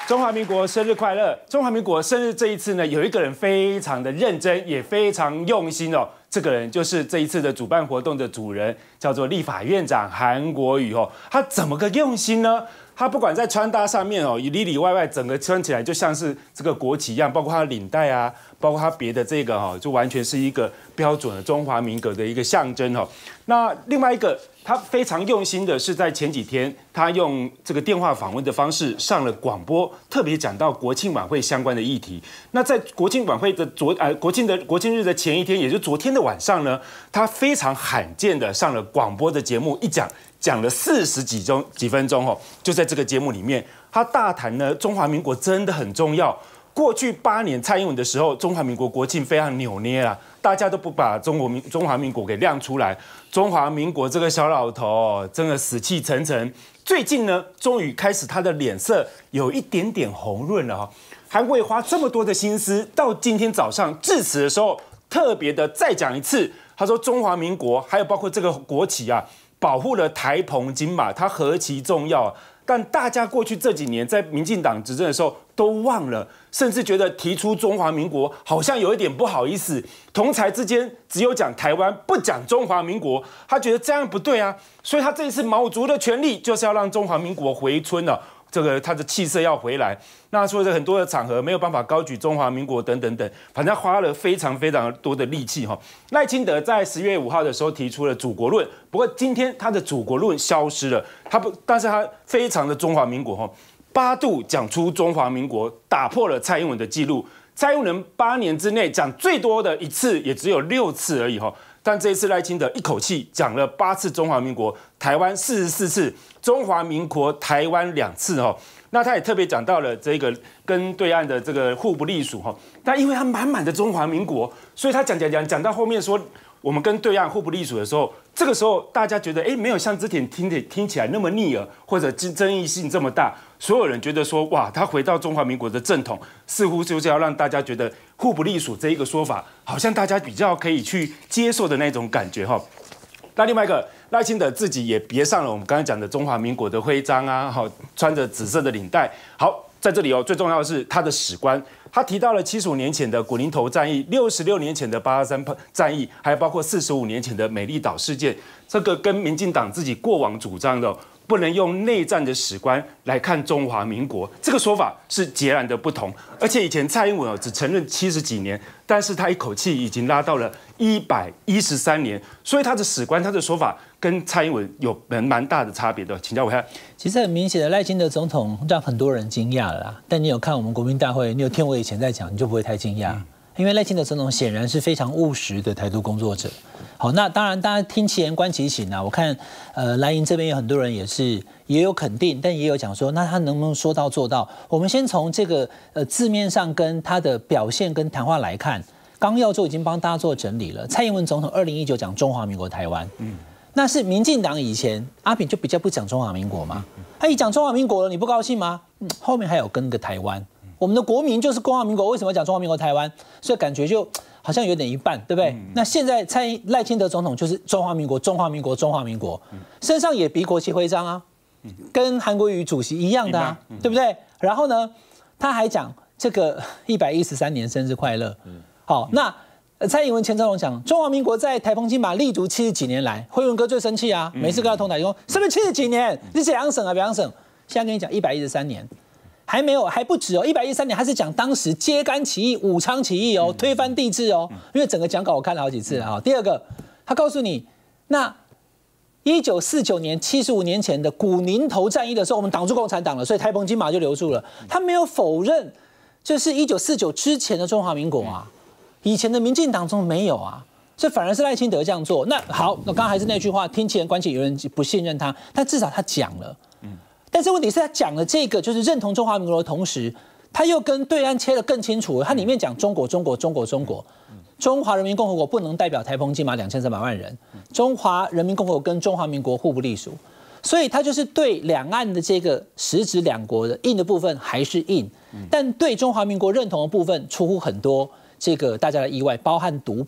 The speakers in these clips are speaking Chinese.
中华民国生日快乐！中华民国生日这一次呢，有一个人非常的认真，也非常用心哦。这个人就是这一次的主办活动的主人，叫做立法院长韩国瑜哦。他怎么个用心呢？他不管在穿搭上面哦，里里外外整个穿起来就像是这个国旗一样，包括他的领带啊，包括他别的这个哦，就完全是一个标准的中华民国的一个象征哦。那另外一个，他非常用心的是在前几天，他用这个电话访问的方式上了广播，特别讲到国庆晚会相关的议题。那在国庆晚会的国庆日的前一天，也就是昨天的晚上呢，他非常罕见的上了广播的节目，讲了40几分钟哦，就在这个节目里面，他大谈呢中华民国真的很重要。过去8年蔡英文的时候，中华民国国庆非常扭捏啊，大家都不把中华民国给亮出来。中华民国这个小老头真的死气沉沉。最近呢，终于开始他的脸色有一点点红润了哈。韩国瑜花这么多的心思，到今天早上致辞的时候，特别的再讲一次，他说中华民国还有包括这个国旗啊，保护了台澎金马，它何其重要。但大家过去这几年在民进党执政的时候都忘了，甚至觉得提出中华民国好像有一点不好意思。同才之间只有讲台湾，不讲中华民国，他觉得这样不对啊，所以他这一次卯足了全力，就是要让中华民国回春了。这个他的气色要回来，那所以很多的场合没有办法高举中华民国等等等，反正花了非常多的力气哈。赖清德在10月5号的时候提出了祖国论，不过今天他的祖国论消失了，但是他非常的中华民国哈，8度讲出中华民国，打破了蔡英文的记录。蔡英文8年之内讲最多的一次也只有6次而已哈。但这一次赖清德一口气讲了8次中华民国，台湾44次，中华民国台湾2次哈。那他也特别讲到了这个跟对岸的这个互不隶属哈。但因为他满满的中华民国，所以他讲到后面说我们跟对岸互不隶属的时候，这个时候大家觉得没有像之前听起来那么逆耳，或者争议性这么大。所有人觉得说哇，他回到中华民国的正统，似乎就是要让大家觉得互不隶属这一个说法，好像大家比较可以去接受的那种感觉哈。那另外一个赖清德自己也别上了我们刚才讲的中华民国的徽章啊，穿着紫色的领带。好，在这里最重要的是他的史观，他提到了75年前的古宁头战役、66年前的823战役，还有包括45年前的美丽岛事件，这个跟民进党自己过往主张的不能用内战的史观来看中华民国，这个说法是截然的不同。而且以前蔡英文只承认70几年，但是他一口气已经拉到了113年，所以他的史观、他的说法跟蔡英文有蛮大的差别的。请教我看， 其实很明显的，赖清德总统让很多人惊讶了啦。但你有看我们国民大会，你有听我以前在讲，你就不会太惊讶。因为赖清德总统显然是非常务实的台独工作者。好，那当然大家听其言观其行啊。我看蓝营这边有很多人也有肯定，但也有讲说，那他能不能说到做到？我们先从这个字面上跟他的表现跟谈话来看，纲要就已经帮大家做整理了。蔡英文总统2019讲中华民国台湾，那是民进党以前阿扁就比较不讲中华民国嘛，他一讲中华民国了，你不高兴吗？后面还有跟个台湾。我们的国民就是中华民国，为什么要讲中华民国台湾？所以感觉就好像有点一半，对不对？那现在赖清德总统就是中华民国，中华民国，中华民国，身上也比国旗徽章啊，跟韩国瑜主席一样的啊，对不对？然后呢，他还讲这个113年生日快乐。好，那蔡英文前总统讲中华民国在台澎金马立足70几年来，辉文哥最生气啊，每次跟他同台说是不是70几年？你怎样省啊？怎样省？现在跟你讲113年。还没有，还不止哦。113年，他是讲当时揭竿起义、武昌起义哦，推翻帝制哦。因为整个讲稿我看了好几次啊。第二个，他告诉你，那1949年75年前的古宁头战役的时候，我们挡住共产党了，所以台澎金马就留住了。他没有否认，就是1949之前的中华民国啊，以前的民进党中没有啊，所以反而是赖清德这样做。那好，那刚刚还是那句话，听其人观其有人不信任他，但至少他讲了。但是问题是，他讲了这个就是认同中华民国的同时，他又跟对岸切得更清楚。他里面讲中国，中华人民共和国不能代表台澎金马2300万人，中华人民共和国跟中华民国互不隶属，所以他就是对两岸的这个实质两国的硬的部分还是硬，但对中华民国认同的部分出乎很多这个大家的意外，包含独派。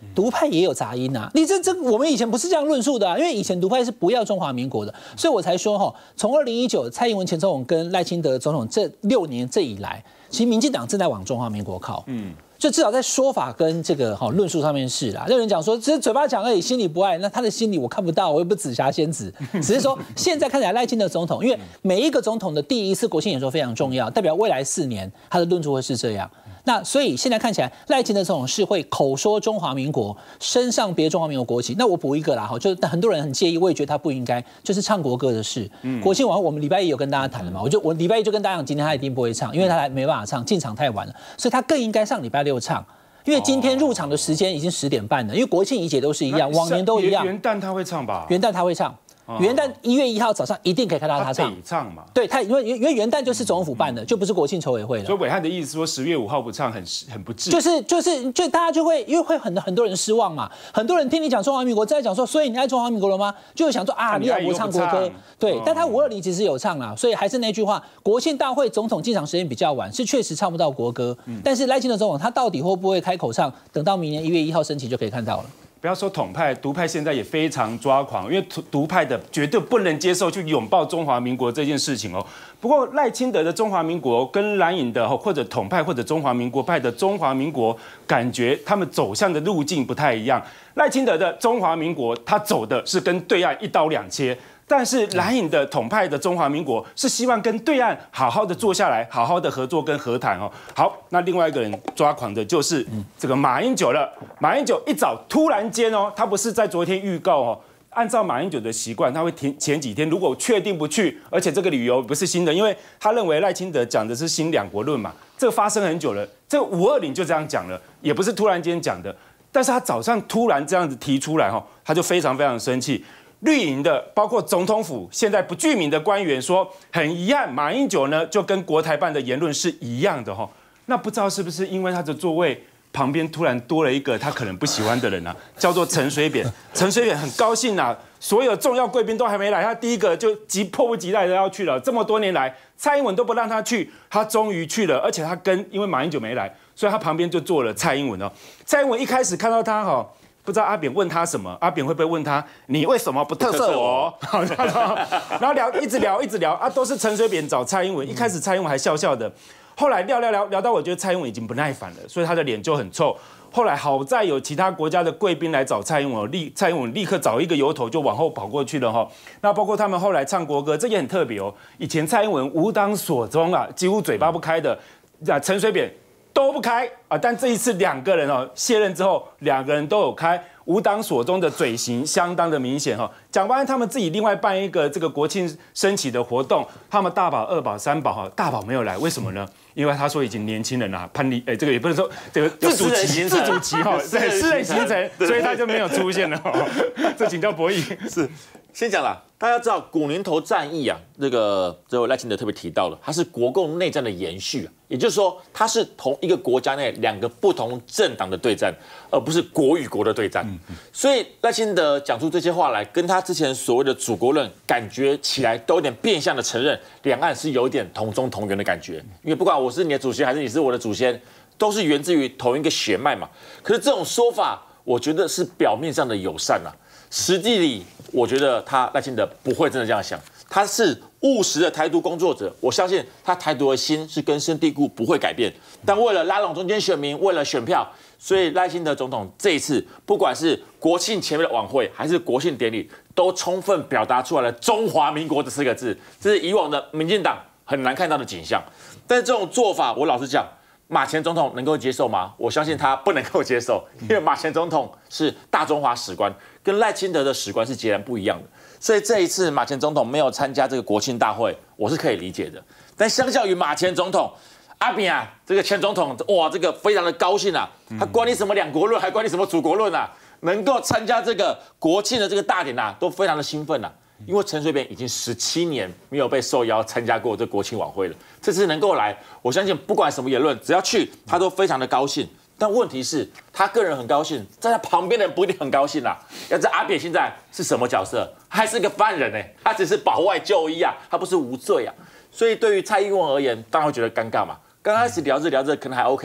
独派也有杂音啊。你这我们以前不是这样论述的啊，因为以前独派是不要中华民国的，所以我才说哈，从2019蔡英文前总统跟赖清德总统这6年这以来，其实民进党正在往中华民国靠。就至少在说法跟这个论述上面是啦，有人讲说只是嘴巴讲而已，心里不爱，那他的心里我看不到，我又不紫霞仙子，只是说现在看起来赖清德总统，因为每一个总统的第一次国庆演说非常重要，代表未来4年他的论述会是这样。那所以现在看起来赖清德总统是会口说中华民国，身上别中华民国国旗。那我补一个啦，就很多人很介意，我也觉得他不应该，就是唱国歌的事。国庆晚会我们礼拜1有跟大家谈了嘛，我礼拜1就跟大家讲，今天他一定不会唱，因为他还没办法唱，进场太晚了，所以他更应该上礼拜6唱。因为今天入场的时间已经10点半了，因为国庆仪节都是一样，往年都一样。 元旦他会唱吧？ 元旦他会唱。元旦1月1号早上一定可以看到他唱。 他得唱嘛？ 对，因为元旦就是总统府办的，就不是国庆筹委会了。 所以伟汉的意思说10月5号不唱很不智。 就大家就会因为会很多人失望嘛，很多人听你讲中华民国，再讲说，所以你爱中华民国了吗？就会想说啊，你有不唱国歌？对，但他520其实有唱啦，所以还是那句话，国庆大会总统进场时间比较晚，是确实唱不到国歌。但是赖清德总统他到底会不会开口唱？等到明年1月1号升旗就可以看到了。 不要说统派，独派现在也非常抓狂，因为独派的绝对不能接受去拥抱中华民国这件事情哦。不过赖清德的中华民国跟蓝营的或者统派或者中华民国派的中华民国，感觉他们走向的路径不太一样。赖清德的中华民国，他走的是跟对岸一刀两切。但是蓝营的统派的中华民国是希望跟对岸好好的坐下来，好好的合作跟和谈哦。好，那另外一个人抓狂的就是这个马英九了。马英九一早突然间哦，他不是在昨天预告哦，按照马英九的习惯，他会前几天如果确定不去，而且这个理由不是新的，因为他认为赖清德讲的是新2国论嘛，这个发生很久了，这个520就这样讲了，也不是突然间讲的，但是他早上突然这样子提出来哈，他就非常非常生气。绿营的包括总统府现在不具名的官员说，很遗憾，马英九呢就跟国台办的言论是一样的哈。那不知道是不是因为他的座位旁边突然多了一个他可能不喜欢的人啊，叫做陈水扁。陈水扁很高兴啊，所有重要贵宾都还没来，他第一个就迫不及待的要去了。这么多年来，蔡英文都不让他去，他终于去了，而且他因为马英九没来，所以他旁边就坐了蔡英文哦。蔡英文一开始看到他哈。不知道阿扁问他什么，阿扁会不会问他你为什么不特赦我？然后一直聊啊，都是陈水扁找蔡英文。一开始蔡英文还笑笑的，后来聊到我觉得蔡英文已经不耐烦了，所以他的脸就很臭。后来好在有其他国家的贵宾来找蔡英文，蔡英文立刻找一个由头就往后跑过去了哈。那包括他们后来唱国歌，这也很特别哦。以前蔡英文无党所宗啊，几乎嘴巴不开的，陈水扁都不开啊，但这一次2个人哦卸任之后，2个人都有开，无党所宗的嘴型相当的明显哈。蒋万安他们自己另外办一个这个国庆升旗的活动，他们大宝、2宝、3宝哈，大宝没有来，为什么呢？因为他说已经年轻人啦，叛逆这个也不是说这个自主期哈，对，私人行程，所以他就没有出现了。这请教博弈是。先讲啦，大家知道古宁头战役啊，这位赖清德特别提到了，它是国共内战的延续啊，也就是说，它是同一个国家内2个不同政党的对战，而不是国与国的对战。所以赖清德讲出这些话来，跟他之前所谓的祖国论，感觉起来都有点变相的承认，两岸是有点同宗同源的感觉。因为不管我是你的祖先，还是你是我的祖先，都是源自于同一个血脉嘛。可是这种说法，我觉得是表面上的友善啊。实际里，我觉得赖清德不会真的这样想，他是务实的台独工作者，我相信他台独的心是根深蒂固，不会改变。但为了拉拢中间选民，为了选票，所以赖清德总统这一次，不管是国庆前面的晚会，还是国庆典礼，都充分表达出来了“中华民国”这4个字，这是以往的民进党很难看到的景象。但是这种做法，我老实讲，马前总统能够接受吗？我相信他不能够接受，因为马前总统是大中华史观，跟赖清德的史观是截然不一样的。所以这一次马前总统没有参加这个国庆大会，我是可以理解的。但相较于马前总统，阿扁啊，这个前总统，哇，这个非常的高兴啊，他管你什么2国论，还管你什么祖国论啊，能够参加这个国庆的这个大典啊，都非常的兴奋啊。因为陈水扁已经17年没有被受邀参加过这国庆晚会了，这次能够来，我相信不管什么言论，只要去，他都非常的高兴。但问题是，他个人很高兴，在他旁边的人不一定很高兴啦。要知道阿扁现在是什么角色？还是个犯人呢？他只是保外就医啊，他不是无罪啊。所以对于蔡英文而言，当然会觉得尴尬嘛。刚开始聊着可能还 OK，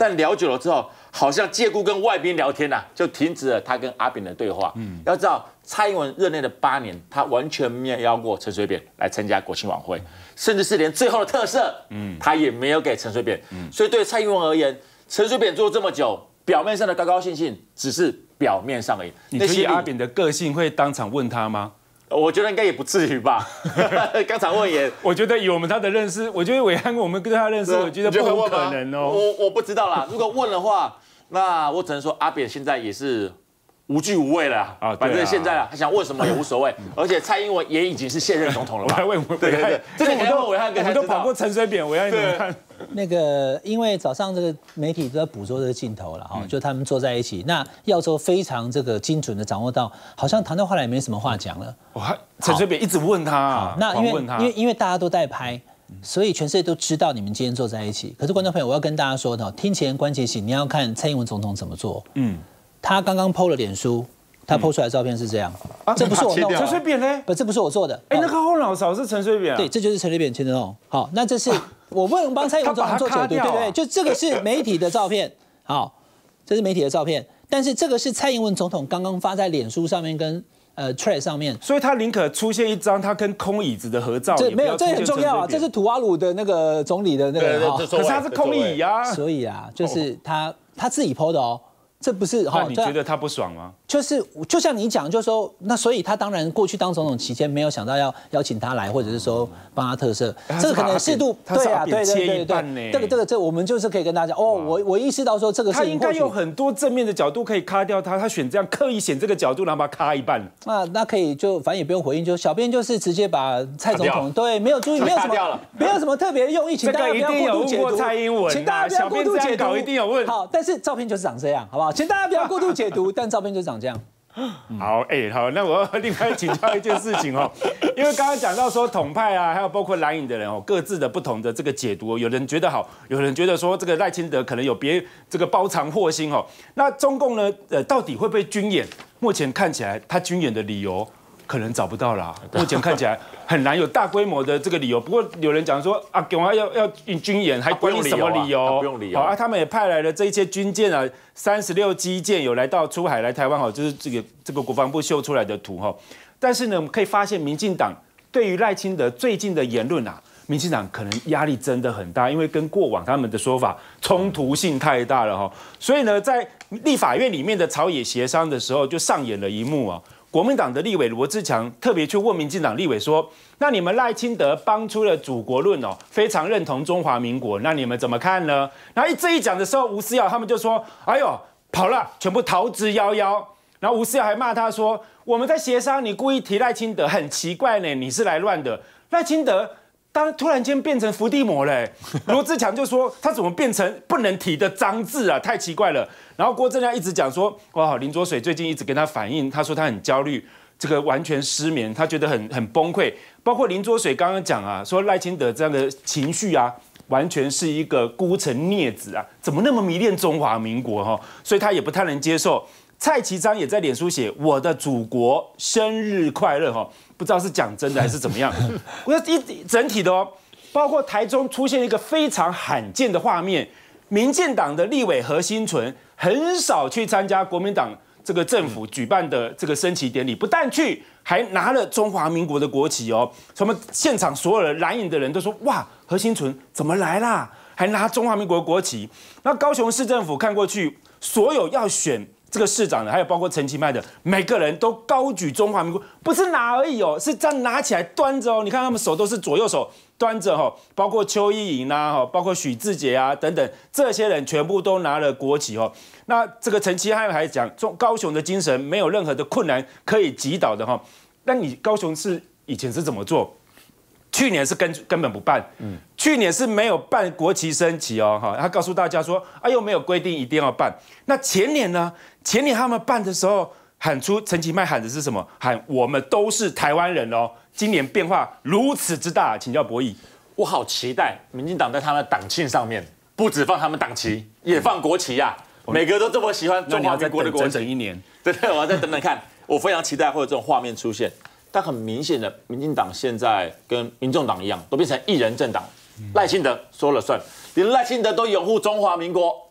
但聊久了之后，好像借故跟外宾聊天啊，就停止了他跟阿扁的对话。要知道蔡英文任内的8年，他完全没有邀过陈水扁来参加国庆晚会，甚至是连最后的特赦，他也没有给陈水扁。所以对蔡英文而言，陈水扁做这么久，表面上的高高兴兴，只是表面上而已。 你觉得阿扁的个性会当场问他吗？ 我觉得应该也不至于吧。刚才问也， 我觉得以我们他的认识，我觉得伟汉我们跟他认识，我觉得不可能哦。 我不知道啦，如果问的话，那我只能说阿扁现在也是无惧无畏了啊。反正现在啊，他想问什么也无所谓。而且蔡英文也已经是现任总统了吧？ 我还问伟汉， 这个我们都跑过陈水扁，伟汉你怎么看？ 那个，因为早上这个媒体都在捕捉这个镜头了哈，就他们坐在一起，那耀州非常这个精准的掌握到，好像谈到后来也没什么话讲了。 陈水扁一直问他， 那因为大家都在拍，所以全世界都知道你们今天坐在一起。可是观众朋友，我要跟大家说的，听前观其行，你要看蔡英文总统怎么做。他刚刚 PO 了脸书。他 PO 出来的照片是这样，这不是我弄的。 陈水扁呢？ 不，这不是我做的。 那个后脑勺是陈水扁。 对，这就是陈水扁亲自弄。好，那这是我不能帮蔡英文总统做解读，对不对？就这个是媒体的照片，好，这是媒体的照片，但是这个是蔡英文总统刚刚发在脸书上面跟Thread 上面， 所以他宁可出现一张他跟空椅子的合照， 这没有，这很重要啊，这是土瓦鲁的那个总理的那个， 可是他是空椅啊， 所以啊，就是他自己 PO 的哦。这不是那你觉得他不爽吗？ 就像你讲，就是说，那所以他当然过去当总统期间没有想到要邀请他来，或者是说帮他特赦，这个可能适度，对啊，对，这我们就是可以跟大家讲，我意识到说这个他应该有很多正面的角度可以卡掉他，他选这样刻意选这个角度，然后把他卡一半。 那可以就反正也不用回应，就小编就是直接把蔡总统对没有注意，没有什么特别用意，请大家不要过度解读。 蔡英文， 请大家不要过度解读， 一定有问。 好，但是照片就是长这样，好不好？请大家不要过度解读，但照片就长这样。 好，好，那我要另外请教一件事情哦，因为刚刚讲到说统派啊，还有包括蓝营的人哦，各自的不同的这个解读，有人觉得好，有人觉得说这个赖清德可能有这个包藏祸心哦。那中共呢，到底会不会军演？目前看起来他军演的理由可能找不到啦，目前看起来很难有大规模的这个理由。不过有人讲说啊，给我要军演，还管你什么理由？ 不用理由。 好啊，他们也派来了这一些军舰啊，36机舰有来到出海来台湾哈，就是这个国防部秀出来的图哈。但是呢，我们可以发现，民进党对于赖清德最近的言论啊，民进党可能压力真的很大，因为跟过往他们的说法冲突性太大了哈。所以呢，在立法院里面的朝野协商的时候，就上演了一幕啊。国民党的立委罗智强特别去问民进党立委说：“那你们赖清德帮出了祖国论哦，非常认同中华民国，那你们怎么看呢？”然后这一讲的时候，吴思瑶他们就说：“哎呦，跑了，全部逃之夭夭。”然后吴思瑶还骂他说：“我们在协商，你故意提赖清德，很奇怪呢，你是来乱的。”赖清德突然间变成伏地魔了，罗智强就说他怎么变成不能提的脏字啊，太奇怪了。然后郭正亮一直讲说，哇，林濁水最近一直跟他反映，他说他很焦虑，这个完全失眠，他觉得很崩溃。包括林浊水刚刚讲啊，说赖清德这样的情绪啊，完全是一个孤城孽子啊，怎么那么迷恋中华民国哈？所以他也不太能接受。蔡其昌也在脸书写我的祖国生日快乐哈，不知道是讲真的还是怎么样。我整体的哦，包括台中出现一个非常罕见的画面，民进党的立委何新纯很少去参加国民党这个政府举办的这个升旗典礼，不但去，还拿了中华民国的国旗哦。什么现场所有的蓝营的人都说哇，何新纯怎么来啦？还拿中华民国国旗。那高雄市政府看过去，所有要选这个市长的，还有包括陈其迈的，每个人都高举中华民国，不是拿而已哦，是这样拿起来端着哦。你看他们手都是左右手端着哈，包括邱意莹啊，包括许志杰啊等等，这些人全部都拿了国旗哦。那这个陈其迈还讲，高雄的精神没有任何的困难可以击倒的哈。那你高雄市以前是怎么做？去年是根本不办，去年是没有办国旗升旗哦，哈，他告诉大家说，又没有规定一定要办。那前年呢？前年他们办的时候，喊出陈其迈喊的是什么？喊我们都是台湾人哦。今年变化如此之大，请教博弈。 我好期待民进党在他们的党庆上面，不只放他们党旗，也放国旗呀。每个都这么喜欢中华民国的国旗， 整整1年。 对，我要再等等看。我非常期待会有这种画面出现。但很明显的，民进党现在跟民众党一样，都变成一人政党，赖清德说了算，连赖清德都拥护中华民国，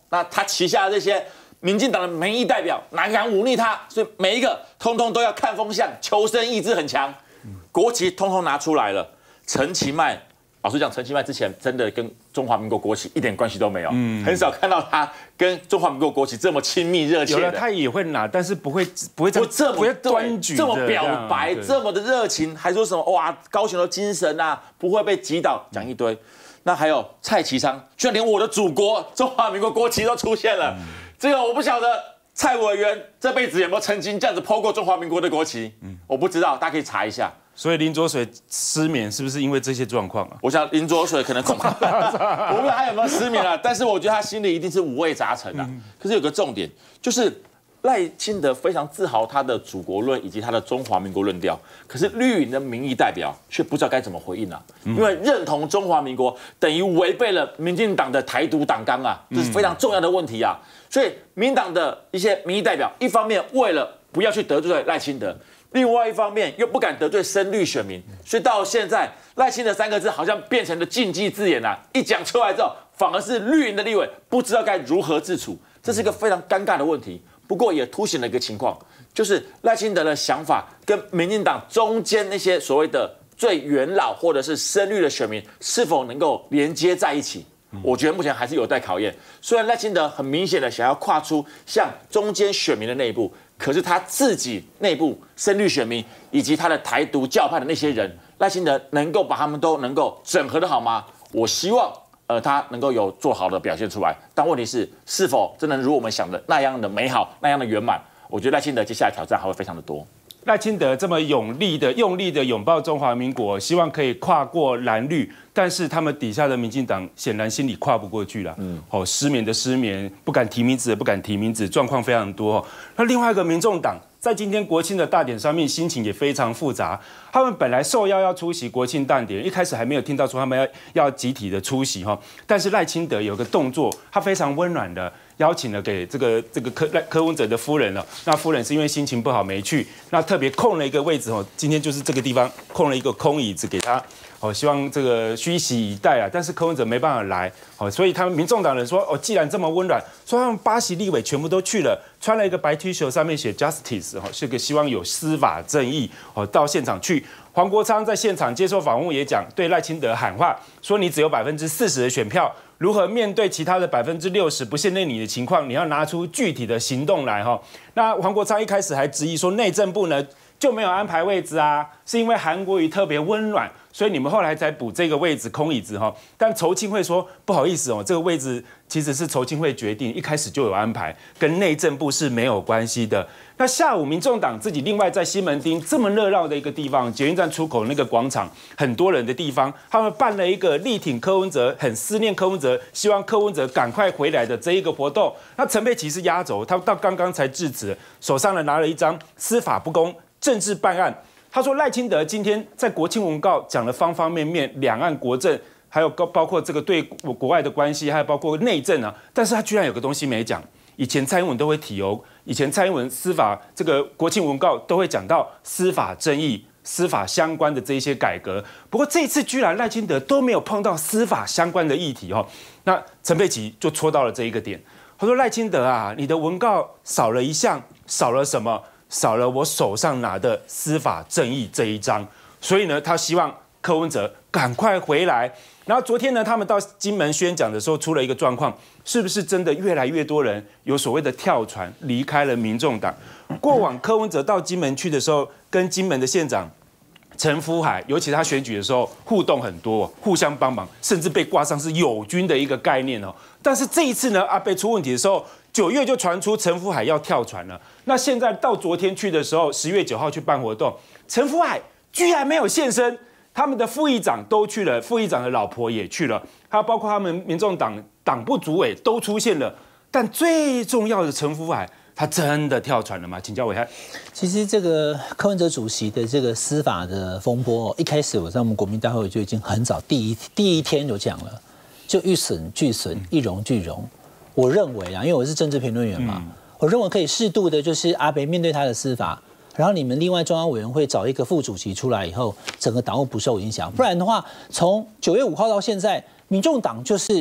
那他旗下的这些民进党的民意代表哪敢忤逆他？所以每一个通通都要看风向，求生意志很强。国旗通通拿出来了，陈其迈。老实讲，陈其迈之前真的跟中华民国国旗一点关系都没有，很少看到他跟中华民国国旗这么亲密热切的。 有了，他也会拿，但是不会这么端举， 这么表白，这么的热情，还说什么哇高雄的精神啊，不会被击倒，讲一堆。那还有蔡其昌，居然连我的祖国中华民国国旗都出现了，这个我不晓得蔡委员这辈子有没有曾经这样子抛过中华民国的国旗，我不知道，大家可以查一下。 所以林濁水失眠是不是因为这些状况啊？ 我想林浊水可能恐怕我不知道他有没有失眠了，但是我觉得他心里一定是五味杂陈的。可是有个重点，就是赖清德非常自豪他的祖国论以及他的中华民国论调，可是绿营的民意代表却不知道该怎么回应啊，因为认同中华民国等于违背了民进党的台独党纲啊，这是非常重要的问题啊。所以民党的一些民意代表，一方面为了不要去得罪赖清德，另外一方面又不敢得罪深绿选民，所以到现在赖清德3个字好像变成了禁忌字眼啊！一讲出来之后，反而是绿营的立委不知道该如何自处，这是一个非常尴尬的问题。不过也凸显了一个情况，就是赖清德的想法跟民进党中间那些所谓的最元老或者是深绿的选民是否能够连接在一起，我觉得目前还是有待考验。虽然赖清德很明显的想要跨出向中间选民的那一步，可是他自己内部深绿选民以及他的台独教派的那些人，赖清德能够把他们都能够整合的好吗？我希望他能够有做好的表现出来，但问题是是否真的如我们想的那样的美好，那样的圆满？我觉得赖清德接下来挑战还会非常的多。 赖清德这么用力的拥抱中华民国，希望可以跨过蓝绿，但是他们底下的民进党显然心里跨不过去了。失眠的失眠，不敢提名字的不敢提名字，状况非常多。那另外一个民众党在今天国庆的大典上面，心情也非常复杂。他们本来受邀要出席国庆大典，一开始还没有听到说他们要集体的出席哈，但是赖清德有个动作，他非常温暖的邀请了给这个柯文哲的夫人了。那夫人是因为心情不好没去，那特别空了一个位置哦，今天就是这个地方空了一个空椅子给他。希望这个虚席以待啊，但是柯文哲没办法来，所以他们民众党人说，既然这么温暖，说他们8席立委全部都去了，穿了一个白 T 恤，上面写 Justice， 是个希望有司法正义，到现场去。黄国昌在现场接受访问也讲，对赖清德喊话，说你只有40%的选票，如何面对其他的60%不信任你的情况，你要拿出具体的行动来哈。那黄国昌一开始还质疑说，内政部呢就没有安排位置啊，是因为韩国瑜特别温暖，所以你们后来才补这个位置空椅子哈。但筹庆会说不好意思这个位置其实是筹庆会决定，一开始就有安排，跟内政部是没有关系的。那下午民众党自己另外在西门町这么热闹的一个地方，捷运站出口那个广场很多人的地方，他们办了一个力挺柯文哲，很思念柯文哲，希望柯文哲赶快回来的这一个活动。那陈佩琪是压轴，他到刚刚才致辞，手上呢拿了一张司法不公政治办案。他说赖清德今天在国庆文告讲了方方面面，两岸国政，还有包括这个对国外的关系，还有包括内政啊，但是他居然有个东西没讲。以前蔡英文都会提以前蔡英文司法这个国庆文告都会讲到司法正义、司法相关的这一些改革。不过这一次居然赖清德都没有碰到司法相关的议题那陈佩琪就戳到了这一个点。他说赖清德啊，你的文告少了一项，少了什么？少了我手上拿的司法正义这一章。所以呢，他希望柯文哲赶快回来。然后昨天呢，他们到金门宣讲的时候出了一个状况，是不是真的越来越多人有所谓的跳船离开了民众党？过往柯文哲到金门去的时候，跟金门的县长陈福海，尤其他选举的时候互动很多，互相帮忙，甚至被挂上是友军的一个概念但是这一次呢，阿贝出问题的时候，9月就传出陈福海要跳船了。那现在到昨天去的时候，10月9号去办活动，陈福海居然没有现身。他们的副议长都去了，副议长的老婆也去了，还有包括他们民众党党部主委都出现了。但最重要的陈福海，他真的跳船了吗？请教暐瀚。 其实这个柯文哲主席的这个司法的风波，一开始我在我们国民大会就已经很早第一天就讲了，就欲损俱损，一荣俱荣。我认为因为我是政治评论员嘛，我认为可以适度的，就是阿北面对他的司法。然后你们另外中央委员会找一个副主席出来以后，整个党务不受影响。不然的话，从9月5号到现在，民众党就是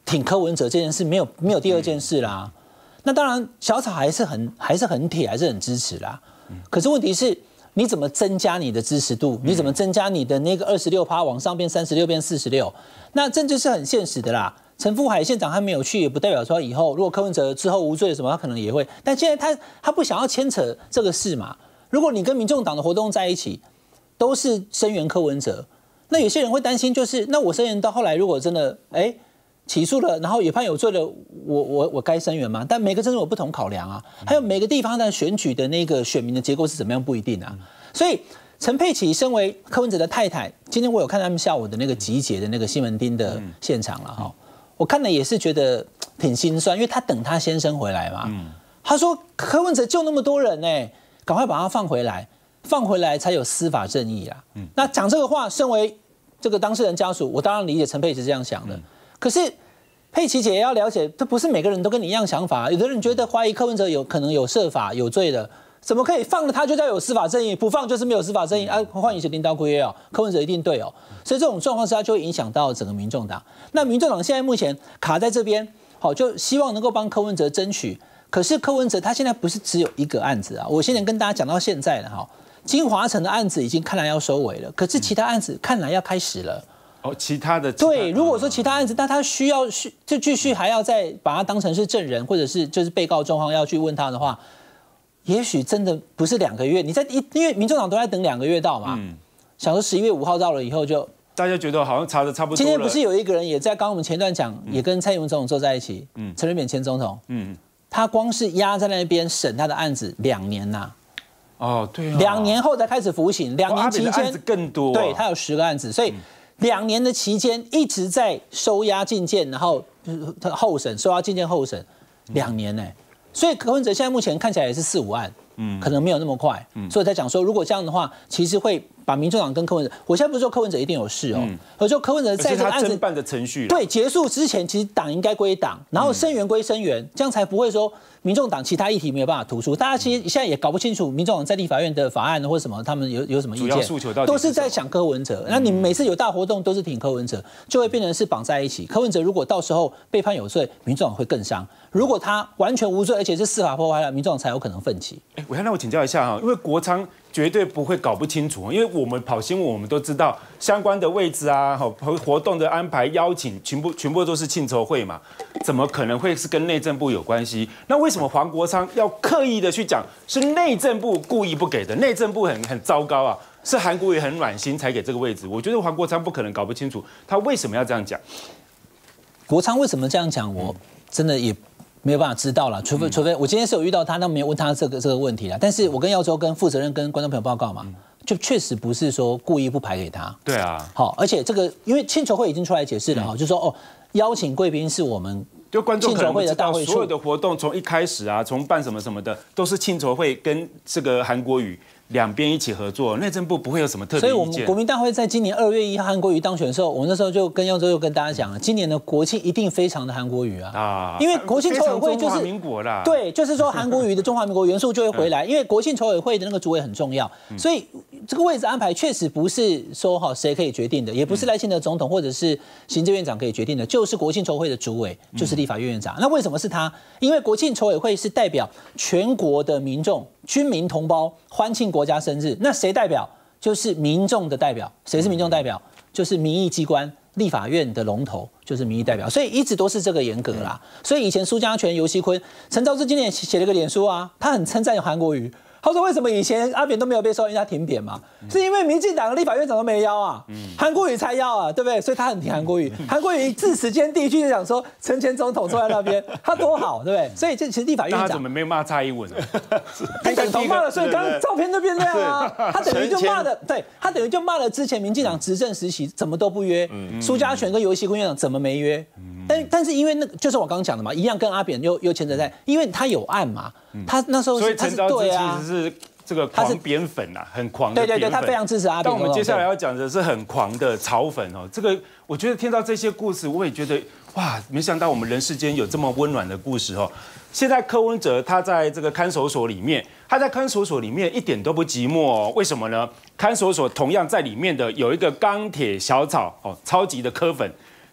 挺柯文哲这件事，没有第二件事啦。那当然，小草还是很铁，还是很支持啦。可是问题是，你怎么增加你的支持度？你怎么增加你的那个26%往上变36变46？那政治是很现实的啦。陈福海县长他没有去，也不代表说以后如果柯文哲之后无罪什么，他可能也会。但现在他不想要牵扯这个事嘛。如果你跟民众党的活动在一起，都是声援柯文哲，那有些人会担心，就是那我声援到后来，如果真的起诉了，然后也判有罪了，我该声援吗？但每个政治有不同考量啊，还有每个地方的选举的那个选民的结构是怎么样不一定啊。所以陈佩琪身为柯文哲的太太，今天我有看他们下午的那个集结的那个西门町的现场了哈。我看了也是觉得挺心酸，因为他等他先生回来嘛。他说柯文哲救那么多人赶快把他放回来才有司法正义啊。那讲这个话，身为这个当事人家属，我当然理解陈佩琪是这样想的。可是佩琪姐也要了解，这不是每个人都跟你一样想法。有的人觉得怀疑柯文哲可能有涉法有罪的，怎么可以放了他就叫有司法正义，不放就是没有司法正义啊？换以前领导规约柯文哲一定对所以这种状况下就会影响到整个民众党。那民众党现在目前卡在这边，就希望能够帮柯文哲争取。可是柯文哲他现在不是只有一个案子啊，我先前跟大家讲到现在了金华城的案子已经看来要收尾了，可是其他案子看来要开始了。 其他的对，如果说其他案子，那他需要就继续还要再把他当成是证人，或者是就是被告状况要去问他的话，也许真的不是2个月。因为民众党都在等2个月到嘛，想说11月5号到了以后就大家觉得好像查的差不多了。 今天不是有一个人也在刚刚我们前段讲，也跟蔡英文总统坐在一起，陈水扁前总统，他光是压在那边审他的案子2年呐。 对 2年后才开始服刑，2年期间案子更多， 对他有10个案子，所以2年的期间一直在收押禁见，然后候审，收押禁见候审2年所以柯文哲现在目前看起来也是4、5案，可能没有那么快，所以在讲说，如果这样的话，其实会把民众党跟柯文哲，我现在不是说柯文哲一定有事而就柯文哲在这个案子侦办的程序对结束之前，其实党应该归党，然后声援归声援，这样才不会说民众党其他议题没有办法突出。大家其实现在也搞不清楚民众党在立法院的法案或者什么，他们有什么意见， 主要诉求到底都是在想柯文哲。那你每次有大活动都是挺柯文哲，就会变成是绑在一起。柯文哲如果到时候被判有罪，民众党会更伤；如果他完全无罪，而且是司法破坏了，民众党才有可能奋起。 那我请教一下因为国昌绝对不会搞不清楚，因为我们跑新闻，我们都知道相关的位置啊，活动的安排、邀请，全部都是庆筹会嘛，怎么可能会是跟内政部有关系？那为什么黄国昌要刻意的去讲是内政部故意不给的？内政部很糟糕啊，是韩国瑜很暖心才给这个位置。我觉得黄国昌不可能搞不清楚他为什么要这样讲。 国昌为什么这样讲？我真的也没有办法知道了，除非我今天是有遇到他，那没有问他这个问题啦。但是我跟耀州跟负责任跟观众朋友报告嘛，就确实不是说故意不排给他。 对啊， 而且这个因为庆筹会已经出来解释了就说邀请贵宾是我们就观众可能不知道， 会所有的活动从一开始啊，从办什么什么的，都是庆筹会跟这个韩国瑜两边一起合作，内政部不会有什么特别意见。 所以我们国民大会在今年2月1号韩国瑜当选的时候，我那时候就跟耀州又跟大家讲了，今年的国庆一定非常的韩国瑜因为国庆筹委会就是中华民国啦， 对，就是说韩国瑜的中华民国元素就会回来，因为国庆筹委会的那个主委很重要，所以这个位置安排确实不是说谁可以决定的，也不是赖清德总统或者是行政院长可以决定的，就是国庆筹委会的主委，就是立法院院长。那为什么是他？因为国庆筹委会是代表全国的民众、军民同胞欢庆国家生日，那谁代表？就是民众的代表。谁是民众代表？就是民意机关立法院的龙头，就是民意代表。所以一直都是这个严格啦。所以以前苏家全、游锡堃、陈昭志今年也写了个脸书他很称赞韩国瑜。他说：“为什么以前阿扁都没有被受人家停扁嘛？是因为民进党的立法院长都没邀韩国瑜才邀对不对？所以他很挺韩国瑜。韩国瑜字时间第一句就讲说，陈前总统坐在那边，他多好，对不对？所以这其实立法院长他怎么没有骂蔡英文他等同骂了，所以刚刚照片就变这样他等于就骂了，对他等于就骂了之前民进党执政时期怎么都不约，苏家全跟游锡堃院长怎么没约？但是因为那就是我刚刚讲的嘛，一样跟阿扁又牵扯在，因为他有案嘛，他那时候所以陈昭志其实是这个狂扁粉很狂的扁粉。 对，他非常支持阿扁。 但我们接下来要讲的是很狂的炒粉这个我觉得听到这些故事，我也觉得哇，没想到我们人世间有这么温暖的故事现在柯文哲他在这个看守所里面，一点都不寂寞为什么呢？看守所同样在里面的有一个钢铁小草超级的柯粉。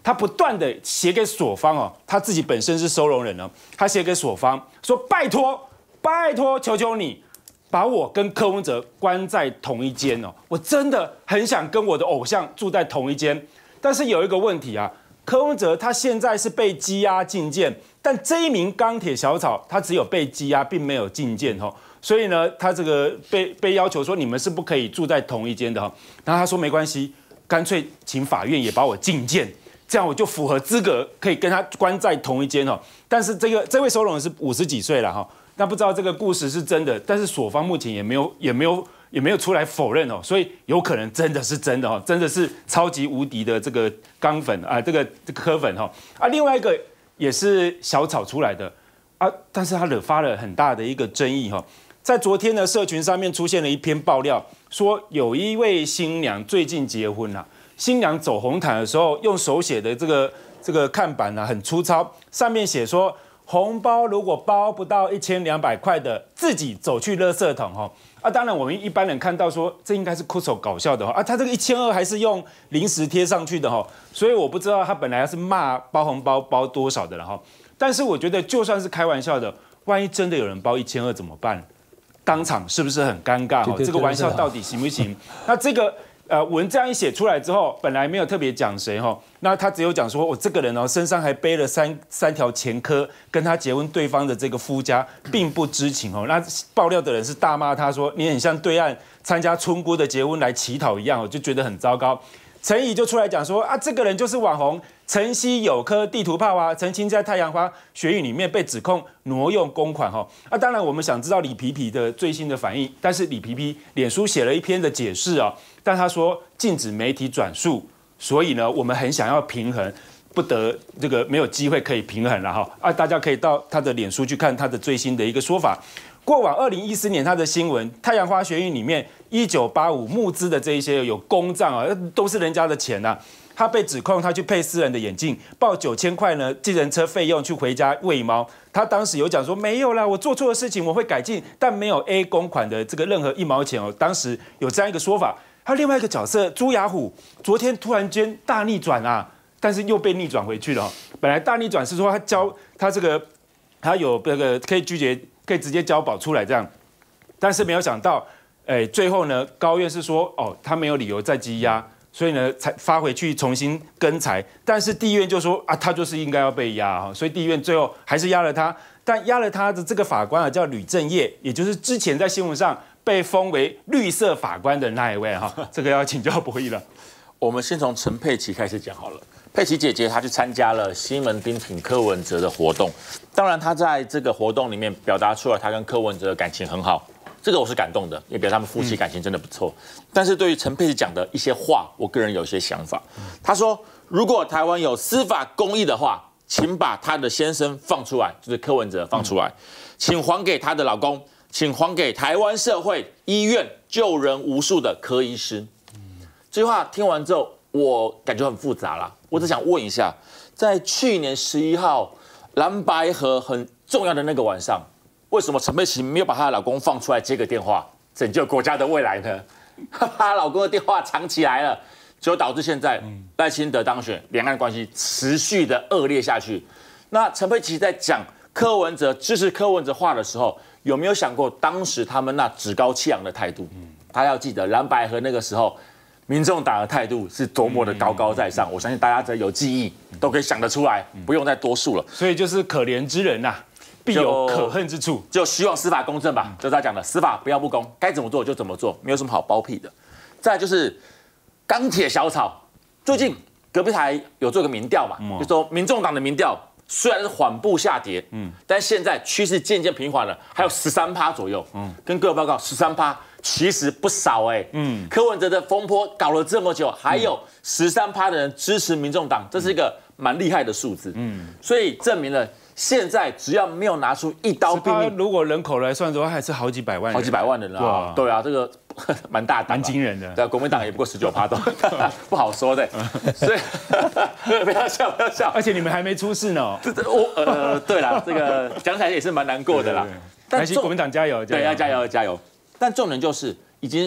他不断的写给所方哦，他自己本身是收容人哦，他写给所方说拜托，拜托，求求你。把我跟柯文哲关在同一间哦，我真的很想跟我的偶像住在同一间，但是有一个问题啊，柯文哲他现在是被羁押禁见，但这一名钢铁小草他只有被羁押，并没有禁见哦，所以呢，他这个被要求说你们是不可以住在同一间的哈，然后他说没关系，干脆请法院也把我禁见，这样我就符合资格可以跟他关在同一间哦，但是这位收容人是50几岁了哈。那不知道这个故事是真的，但是所方目前也没有出来否认哦，所以有可能真的是真的哦，真的是超级无敌的这个钢粉啊，这个柯粉哈啊，另外一个也是小草出来的啊，但是他惹发了很大的一个争议哈，在昨天的社群上面出现了一篇爆料，说有一位新娘最近结婚了，新娘走红毯的时候用手写的这个看板啊很粗糙，上面写说。红包如果包不到1200块的，自己走去垃圾桶哈啊！当然，我们一般人看到说这应该是酷手搞笑的哈啊，他这个1200还是用临时贴上去的哈，所以我不知道他本来是骂包红包包多少的了哈。但是我觉得就算是开玩笑的，万一真的有人包1200怎么办？当场是不是很尴尬哈？这个玩笑到底行不行？那这个。文这样一写出来之后，本来没有特别讲谁哈，那他只有讲说，我这个人哦，身上还背了三条前科，跟他结婚对方的这个夫家并不知情哦。那爆料的人是大骂他说，你很像对岸参加村姑的结婚来乞讨一样，我就觉得很糟糕。陈怡就出来讲说啊，这个人就是网红晨曦有颗地图炮啊，曾经在太阳花学运里面被指控挪用公款哈。啊，当然我们想知道李皮皮的最新的反应，但是李皮皮脸书写了一篇的解释啊。但他说禁止媒体转述，所以呢，我们很想要平衡，不得这个没有机会可以平衡了哈啊！大家可以到他的脸书去看他的最新的一个说法。过往2014年他的新闻，太阳花学运里面1985募资的这一些有公账啊，都是人家的钱呐、啊。他被指控他去配私人的眼镜，报9000块呢，计程车费用去回家喂猫。他当时有讲说没有啦，我做错的事情我会改进，但没有 A 公款的这个任何1毛钱哦。当时有这样一个说法。还有另外一个角色朱雅虎，昨天突然间大逆转啊，但是又被逆转回去了。本来大逆转是说他这个他有那个可以拒绝，可以直接交保出来这样，但是没有想到，最后呢，高院是说哦，他没有理由再羁押，所以呢才发回去重新更裁。但是地院就说啊，他就是应该要被押哈，所以地院最后还是押了他。但押了他的这个法官啊，叫吕正业，也就是之前在新闻上被封为绿色法官的那一位哈，这个要请教博弈了。 我们先从陈佩琪开始讲好了。佩琪姐姐她去参加了西门町挺柯文哲的活动，当然她在这个活动里面表达出来她跟柯文哲的感情很好，这个我是感动的，也表示他们夫妻感情真的不错。但是对于陈佩琪讲的一些话，我个人有一些想法。她说，如果台湾有司法公义的话，请把她的先生放出来，就是柯文哲放出来，请还给她的老公，请还给台湾社会医院救人无数的柯医师。这句话听完之后，我感觉很复杂啦。我只想问一下，在去年11号蓝白河很重要的那个晚上，为什么陈佩琪没有把她的老公放出来接个电话，拯救国家的未来呢？把她老公的电话藏起来了，就导致现在赖清德当选，两岸关系持续的恶劣下去。那陈佩琪在讲柯文哲支持柯文哲话的时候，有没有想过当时他们那趾高气扬的态度？他要记得蓝白河那个时候，民众党的态度是多么的高高在上。我相信大家只要有记忆，都可以想得出来，不用再多述了。 所以就是可怜之人呐、必有可恨之处。 就希望司法公正吧，就是他讲的，司法不要不公，该怎么做就怎么做，没有什么好包庇的。再来就是钢铁小草，最近隔壁台有做个民调嘛，就说民众党的民调虽然是缓步下跌，但现在趋势渐渐平缓了，还有13%左右，跟各位报告13%。其实不少柯文哲的风波搞了这么久，还有13%的人支持民众党，这是一个蛮厉害的数字，所以证明了现在只要没有拿出一刀毙命， 如果人口来算的话，还是好几百万人， 好几百万人啊，对啊，这个蛮大胆， 蛮惊人的。 对啊，国民党也不过19%都不好说的，所以不要笑，不要笑。 而且你们还没出事呢。 对啦，这个讲起来也是蛮难过的啦。 但是国民党加油， 对，要加油加油。但重点就是已经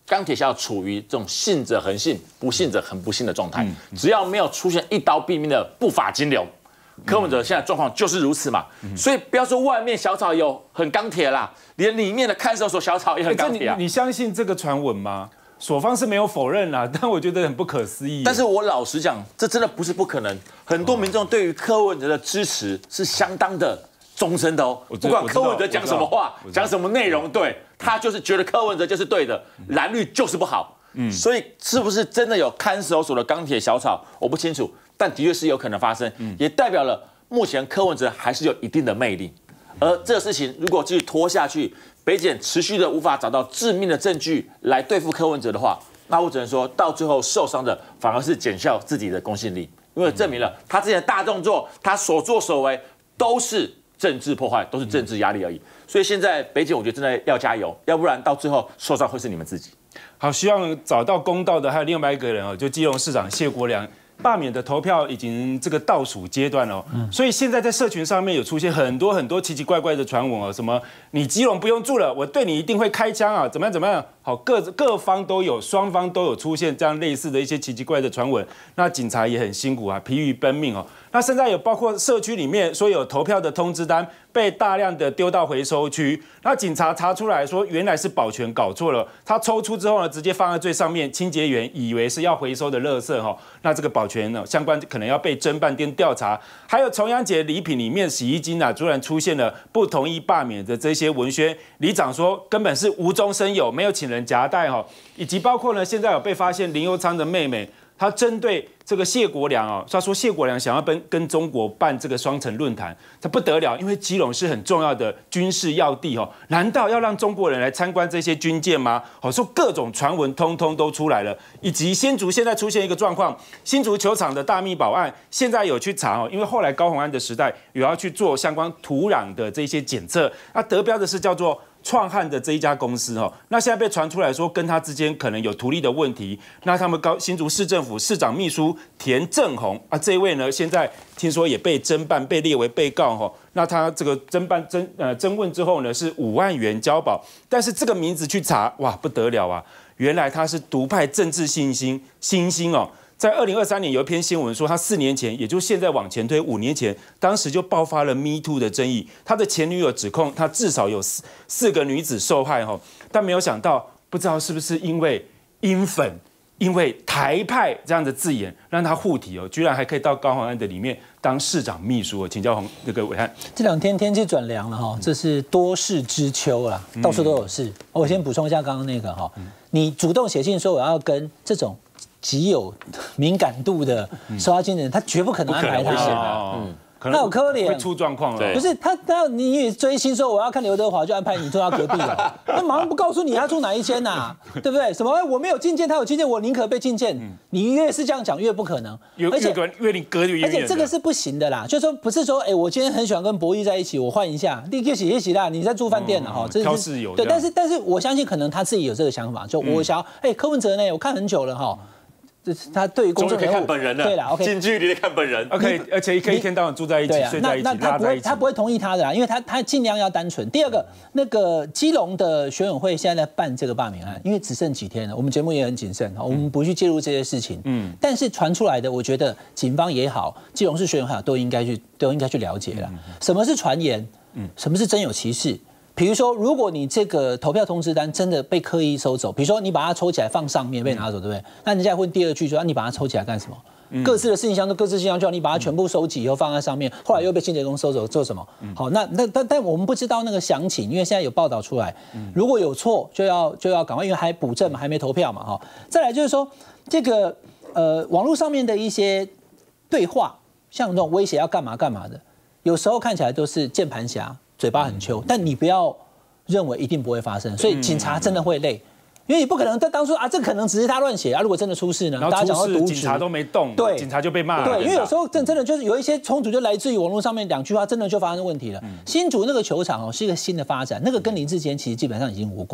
钢铁小处于这种信者恒信，不信者恒不信的状态。只要没有出现一刀毙命的不法金流，柯文哲现在状况就是如此嘛。所以不要说外面小草有很钢铁啦，连里面的看守所小草也很钢铁啊。 你相信这个传闻吗？所方是没有否认啦，但我觉得很不可思议。 但是我老实讲，这真的不是不可能。很多民众对于柯文哲的支持是相当的终身的哦，不管柯文哲讲什么话，讲什么内容，对他就是觉得柯文哲就是对的，蓝绿就是不好。所以是不是真的有看守所的钢铁小草，我不清楚，但的确是有可能发生，也代表了目前柯文哲还是有一定的魅力。而这个事情如果继续拖下去，北检持续的无法找到致命的证据来对付柯文哲的话，那我只能说到最后受伤的反而是检校自己的公信力，因为证明了他之前的大动作，他所作所为都是政治破坏，都是政治压力而已。所以现在北检我觉得真的要加油，要不然到最后受伤会是你们自己。 好，希望找到公道的还有另外一个人哦，就基隆市长谢国良。罢免的投票已经这个倒数阶段了，所以现在在社群上面有出现很多奇奇怪怪的传闻哦，什么你基隆不用住了，我对你一定会开枪啊，怎么样？好，各方都有，双方都有出现这样类似的一些奇奇怪的传闻，那警察也很辛苦啊，疲于奔命哦。那现在有包括社区里面说有投票的通知单被大量的丢到回收区，那警察查出来说原来是保全搞错了，他抽出之后呢，直接放在最上面，清洁员以为是要回收的垃圾哈，那这个保全呢相关可能要被侦办店调查。还有重阳节礼品里面洗衣精啊，突然出现了不同意罢免的这些文宣，里长说根本是无中生有，没有请人夹带哈，以及包括呢现在有被发现林右昌的妹妹。他针对这个谢国良哦，他说谢国良想要跟中国办这个双城论坛，他不得了，因为基隆是很重要的军事要地哦，难道要让中国人来参观这些军舰吗？哦，说各种传闻通通都出来了，以及新竹现在出现一个状况，新竹球场的大秘宝案，现在有去查哦，因为后来高虹安的时代有要去做相关土壤的这些检测，那得标的是叫做创汉的这一家公司哦，那现在被传出来说跟他之间可能有图利的问题，那他们新竹市政府市长秘书田正宏啊，这一位呢现在听说也被侦办，被列为被告哦。那他这个侦问之后呢是5万元交保，但是这个名字去查，哇不得了啊，原来他是独派政治新星哦。在2023年有一篇新闻说，他4年前，也就现在往前推5年前，当时就爆发了 Me Too 的争议。他的前女友指控他至少有4个女子受害哈，但没有想到，不知道是不是因为英粉、因为台派这样的字眼，让他护体哦，居然还可以到高虹安的里面当市长秘书哦。请教那个暐瀚， 这2天天气转凉了哈，这是多事之秋啦，到处都有事。我先补充一下刚刚那个哈，你主动写信说我要跟这种极有敏感度的收押金人，他绝不可能安排他。那好可怜， 会出状况了。 不是他，你追星说我要看刘德华，就安排你坐他隔壁了，那马上不告诉你他住哪一间呐，对不对？什么我没有进见，他有进见，我宁可被进见。你越是这样讲，越不可能。 而且越你隔越远。 而且这个是不行的啦，就是说不是说，我今天很喜欢跟博弈在一起，我换一下，立刻写啦，你在住饭店了哈，这挑室友。 对，但是我相信可能他自己有这个想法，就我想要，柯文哲呢，我看很久了哈。他对于公众人物看本人了， 对啦 ，OK， 近距离的看本人 ，OK， 而且可以一天到晚住在一起，睡在一起， 那他不会同意他的啦，因为他尽量要单纯。第二个，那个基隆的选委会现在在办这个罢免案，因为只剩几天了，我们节目也很谨慎，我们不去介入这些事情。但是传出来的，我觉得警方也好，基隆市选委会都应该去了解了，什么是传言，什么是真有其事。比如说，如果你这个投票通知单真的被刻意收走，比如说你把它抽起来放上面被拿走，对不对？那人家问第2句说，你把它抽起来干什么？各自的信箱都各自信箱，就你把它全部收集以后放在上面，后来又被清洁工收走，做什么？好，但我们不知道那个详情，因为现在有报道出来，如果有错就要赶快，因为还补正嘛，还没投票嘛，哈。再来就是说，这个网络上面的一些对话，像这种威胁要干嘛的，有时候看起来都是键盘侠。嘴巴很秋，但你不要认为一定不会发生，所以警察真的会累，因为你不可能在当初这可能只是他乱写啊，如果真的出事呢？大家讲到渎职， 警察都没动， 对， 警察就被骂了。 对，因为有时候真的就是有一些冲突，就来自于网络上面2句话，真的就发生问题了。新竹那个球场是一个新的发展，那个跟林志坚其实基本上已经无关。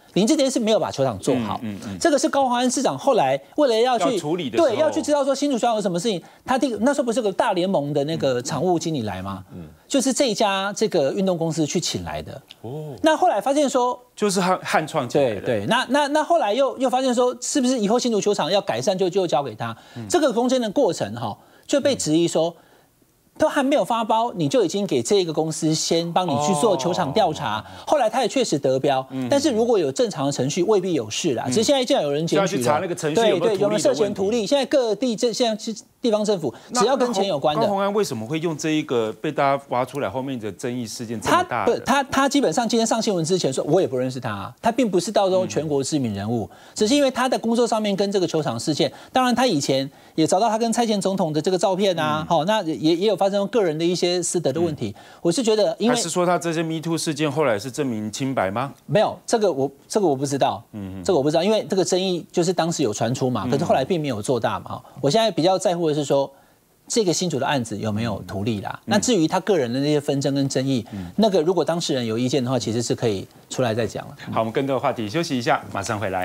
林志坚是没有把球场做好，这个是高虹安市长后来为了要去处理的时候， 对，要去知道说新竹球场有什么事情，他那时候不是有个大联盟的那个场务经理来吗？就是这一家这个运动公司去请来的。哦，那后来发现说， 就是汉创进来的。 对，那后来又发现说，是不是以后新竹球场要改善就交给他？这个中间的过程哈，就被质疑说。都还没有发包，你就已经给这个公司先帮你去做球场调查，后来他也确实得标，但是如果有正常的程序，未必有事啦。只是现在既然有人检举了， 要去查那个程序有没有涉嫌图利，现在各地现在地方政府只要跟钱有关的。 高虹安为什么会用这一个被大家挖出来后面的争议事件这么大的？ 他基本上今天上新闻之前说，我也不认识他，他并不是到时候全国知名人物，只是因为他的工作上面跟这个球场事件，当然他以前也找到他跟蔡前总统的这个照片啊，好，那也有发生个人的一些私德的问题。我是觉得，因为还是说他这些 Me Too 事件后来是证明清白吗？ 没有，这个我不知道，这个我不知道，因为这个争议就是当时有传出嘛，可是后来并没有做大嘛。我现在比较在乎的是说，这个新竹的案子有没有图利啦？那至于他个人的那些纷争跟争议，那个如果当事人有意见的话，其实是可以出来再讲了。 好，我们更多的话题休息一下，马上回来。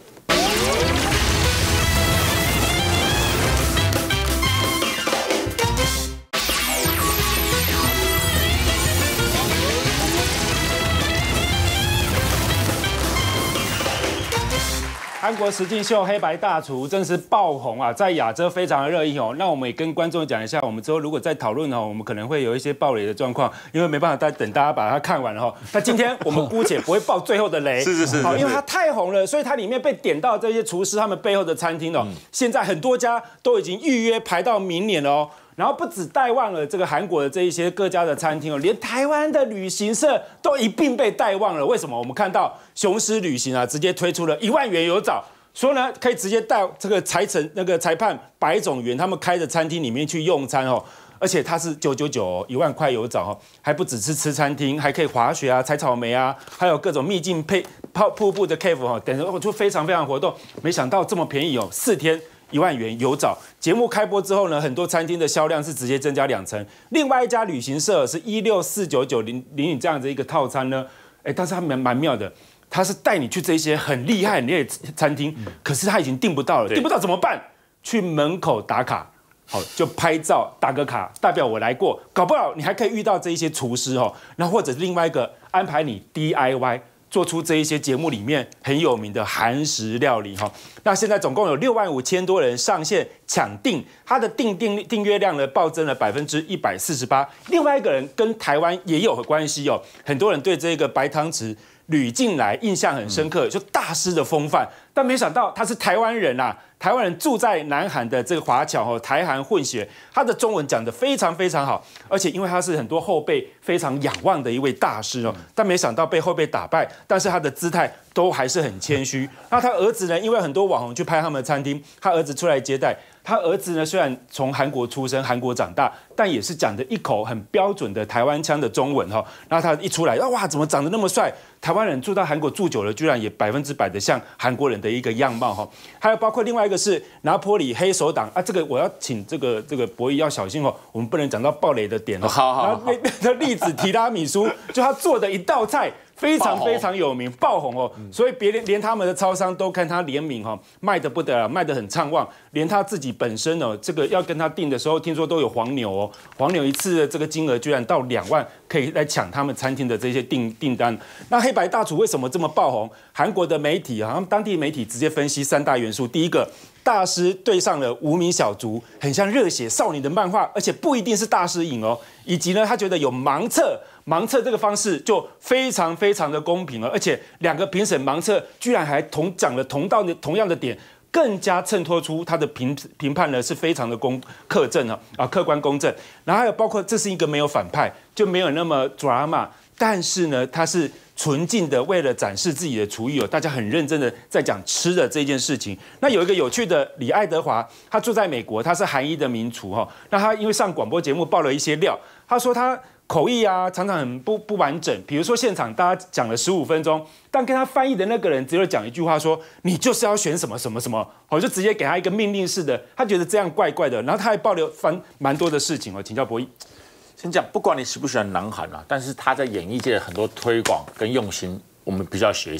韩国实境秀《黑白大厨》真是爆红啊，在亚洲非常的热议哦。那我们也跟观众讲一下，我们之后如果再讨论哦，我们可能会有一些爆雷的状况，因为没办法等大家把它看完了哈。那今天我们姑且不会爆最后的雷， 是， 好，因为它太红了，所以它里面被点到这些厨师他们背后的餐厅哦，现在很多家都已经预约排到明年了哦。然后不止带旺了这个韩国的这一些各家的餐厅哦，连台湾的旅行社都一并被带旺了。为什么？我们看到雄狮旅行啊，直接推出了1万元有找，说呢可以直接带这个裁判白种元他们开的餐厅里面去用餐哦，而且它是999哦，1万块有找哦，还不只是吃餐厅，还可以滑雪啊、采草莓啊，还有各种秘境瀑布的 cave 哦，等于就非常活动。没想到这么便宜哦，4天。1万元有找。节目开播之后呢，很多餐厅的销量是直接增加2成。另外一家旅行社是16499领你这样子一个套餐呢，但是它蛮妙的，它是带你去这些很厉害的餐厅，可是他已经订不到了，订不到怎么办？去门口打卡，好就拍照打个卡，代表我来过。搞不好你还可以遇到这一些厨师哦，那或者是另外一个安排你 DIY。做出这一些节目里面很有名的韩食料理哈，那现在总共有65000多人上线抢订，它的订阅量呢暴增了148%。另外一个人跟台湾也有关系哦，很多人对这个白汤匙吕进来印象很深刻，就大师的风范，但没想到他是台湾人啊。台湾人住在南韩的这个华侨哦，台韩混血，他的中文讲得非常好，而且因为他是很多后辈非常仰望的一位大师哦，但没想到被后辈打败，但是他的姿态都还是很谦虚。那他儿子呢，因为很多网红去拍他们的餐厅，他儿子出来接待。他儿子呢，虽然从韩国出生、韩国长大，但也是讲的一口很标准的台湾腔的中文哈。然后他一出来，哇，怎么长得那么帅？台湾人住到韩国住久了，居然也100%的像韩国人的一个样貌哈。还有包括另外一个是拿坡里黑手党啊，这个我要请这个博弈要小心哦，我们不能讲到爆雷的点哦。 好。 然后那栗子提拉米苏，就他做的一道菜。非常有名，爆红哦，所以连他们的超商都跟他联名哈，卖得不得了，卖得很畅旺，连他自己本身哦，这个要跟他订的时候，听说都有黄牛哦，黄牛一次的这个金额居然到2万，可以来抢他们餐厅的这些订单。那黑白大厨为什么这么爆红？韩国的媒体啊，他们当地媒体直接分析3大元素，第一个。大师对上了无名小卒，很像热血少女的漫画，而且不一定是大师赢哦。以及呢，他觉得有盲测这个方式就非常的公平了，而且2个评审盲测居然还讲了同样的点，更加衬托出他的评判呢是非常的客观公正。然后还有包括这是一个没有反派，就没有那么 drama， 但是呢，他是。纯净的，为了展示自己的厨艺哦，大家很认真的在讲吃的这件事情。那有一个有趣的李爱德华，他住在美国，他是韩裔的名厨哈。那他因为上广播节目爆了一些料，他说他口译啊常常很不完整，比如说现场大家讲了15分钟，但跟他翻译的那个人只有讲一句话说你就是要选什么，我就直接给他一个命令式的，他觉得这样怪怪的，然后他还爆料蛮多的事情哦，请教博弈。 先讲，不管你喜不喜欢南韩啊，但是他在演艺界的很多推广跟用心，我们比较学习。